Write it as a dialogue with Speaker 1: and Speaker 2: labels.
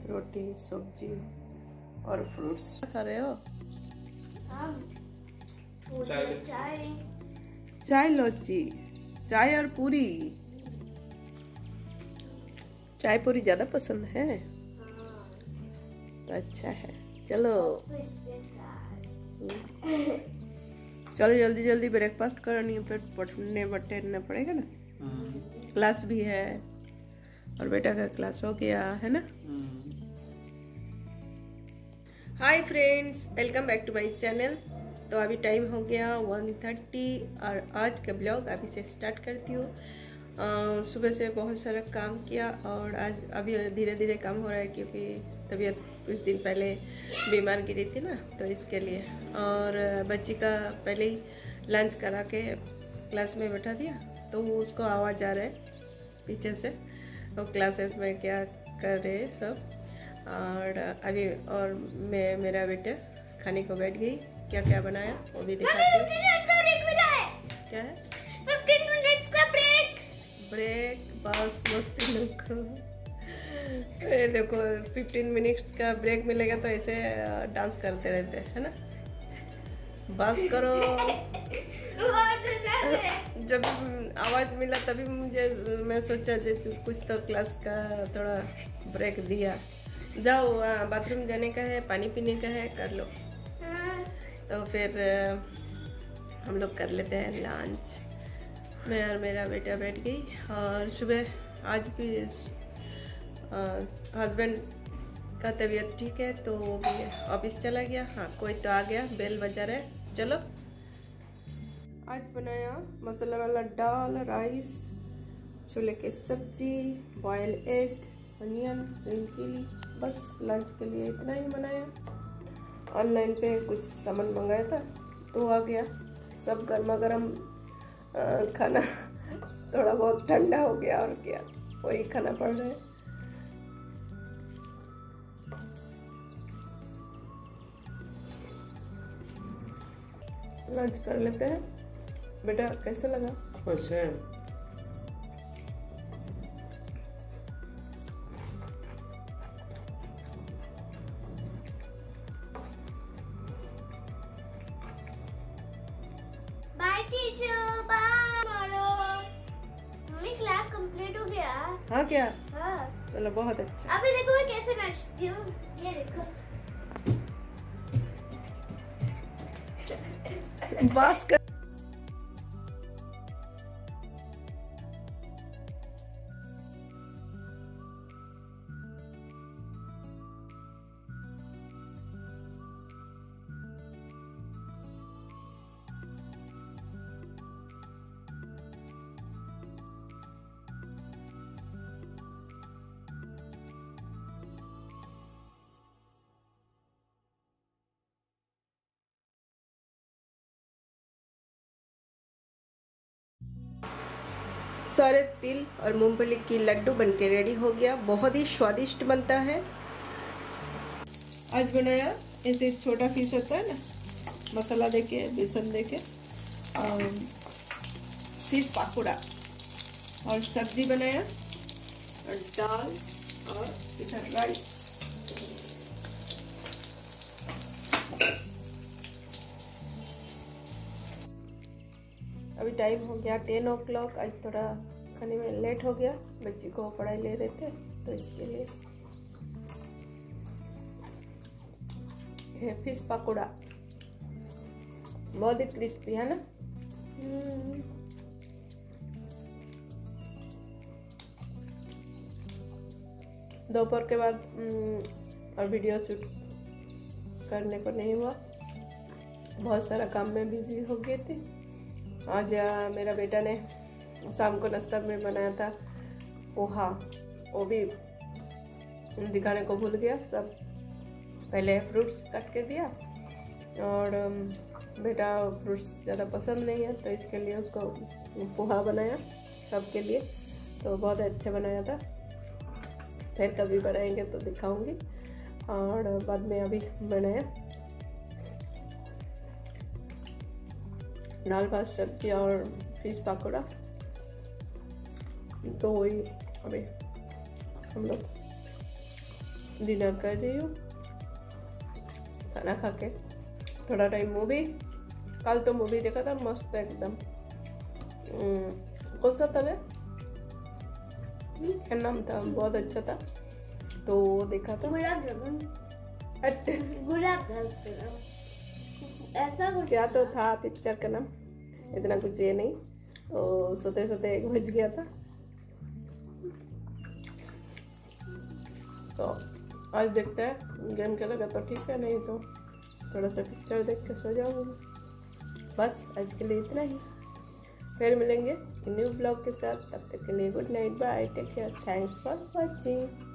Speaker 1: रोटी सब्जी और फ्रूट्स खा रहे हो। चाय लौची, चाय और पूरी। चाय पूरी ज्यादा पसंद है तो अच्छा है। चलो चलो जल्दी जल्दी ब्रेकफास्ट करो, नहीं फिर पढ़ना पड़ेगा ना। क्लास भी है और बेटा का क्लास हो गया है ना। Hi friends, welcome back to my channel. तो अभी टाइम हो गया 1:30 और आज का ब्लॉग अभी से स्टार्ट करती हूँ। सुबह से बहुत सारा काम किया और आज अभी धीरे धीरे कम हो रहा है क्योंकि तबीयत कुछ दिन पहले बीमार गिरी थी ना, तो इसके लिए। और बच्ची का पहले ही लंच करा के क्लास में बैठा दिया, तो उसको आवाज़ आ रहा है पीछे से, तो क्लासेस में क्या कर रहे हैं सब। और अभी और मेरा बेटा खाने को बैठ गई। क्या क्या बनाया वो भी दिखाती हूँ। क्या है
Speaker 2: 15 मिनट्स का
Speaker 1: ब्रेक, बस मस्ती लोग। ये देखो 15 मिनट्स का ब्रेक मिलेगा तो ऐसे डांस करते रहते है ना। बस करो। जब आवाज़ मिला तभी मैं सोचा कुछ तो क्लास का थोड़ा ब्रेक दिया। जाओ बाथरूम जाने का है, पानी पीने का है, कर लो। तो फिर हम लोग कर लेते हैं लंच। मैं और मेरा बेटा बैठ गई। और सुबह आज भी हस्बैंड का तबीयत ठीक है तो वो भी ऑफिस चला गया। हाँ, कोई तो आ गया, बेल बजा रहा है। चलो आज बनाया मसाला वाला दाल, राइस, छोले की सब्जी, boil egg, onion, green chilli. बस लंच के लिए इतना ही बनाया। ऑनलाइन पे कुछ सामान मंगाया था तो आ गया। सब गर्मा गर्म खाना थोड़ा बहुत ठंडा हो गया और क्या, वही खाना पड़ रहा है। लंच कर लेते हैं। बेटा कैसा लगा?
Speaker 3: अच्छा है।
Speaker 2: Bye teacher, bye. Mummy class complete हो गया।
Speaker 1: हाँ क्या?
Speaker 2: हाँ।
Speaker 1: चलो बहुत अच्छा।
Speaker 2: अभी देखो मैं कैसे नाचती हूँ, ये देखो।
Speaker 1: बस कर। सारे तिल और मूंगफली की लड्डू बनके रेडी हो गया। बहुत ही स्वादिष्ट बनता है। आज बनाया ऐसे छोटा पीस होता है ना, मसाला देके, बेसन देके, और फिश पकौड़ा और सब्जी बनाया और दाल और इधर राइस। अभी टाइम हो गया 10 o'clock। आज थोड़ा खाने में लेट हो गया, बच्ची को पढ़ाई ले रहे थे तो इसके लिए। है फिश पकौड़ा, बहुत ही क्रिस्पी है ना। दोपहर के बाद और वीडियो शूट करने को नहीं हुआ, बहुत सारा काम में बिजी हो गए थे। आज मेरा बेटा ने शाम को नाश्ता में बनाया था पोहा, वो भी दिखाने को भूल गया। सब पहले फ्रूट्स काट के दिया और बेटा फ्रूट्स ज़्यादा पसंद नहीं है तो इसके लिए उसको पोहा बनाया सबके लिए, तो बहुत अच्छा बनाया था। फिर कभी बनाएंगे तो दिखाऊंगी। और बाद में अभी बनाया दाल भात सब्जी और फिश पकौड़ा, तो वही अभी हम लोग डिनर कर रही हूँ खाना खा के। थोड़ा टाइम मूवी, कल तो मूवी देखा था मस्त एकदम। कौन सा था क्या नाम था, बहुत अच्छा था तो वो देखा था।
Speaker 2: गुलाब जामुन, गुलाब जामुन ऐसा कुछ
Speaker 1: क्या तो था पिक्चर का नाम, इतना कुछ ये नहीं। तो सोते सोते 1 बज गया था। तो आज देखते हैं, गेम खेलेगा तो ठीक है, नहीं तो थोड़ा सा पिक्चर देख के सो जाऊंगी। बस आज के लिए इतना ही, फिर मिलेंगे न्यू ब्लॉग के साथ। तब तक के लिए good night, bye, take care, thanks for watching.